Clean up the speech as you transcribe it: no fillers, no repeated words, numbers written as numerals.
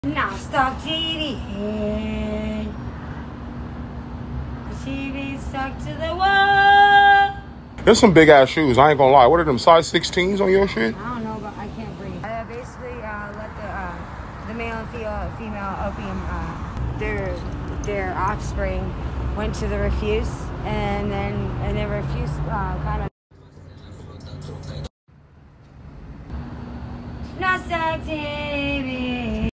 Now stop TV. The TV stuck to the wall. There's some big ass shoes. I ain't gonna lie. What are them, size 16s on your shit? I don't know, but I can't breathe. I basically let the male and female opium, their offspring went to the refuse, and then the refuse kind of. Not sexy.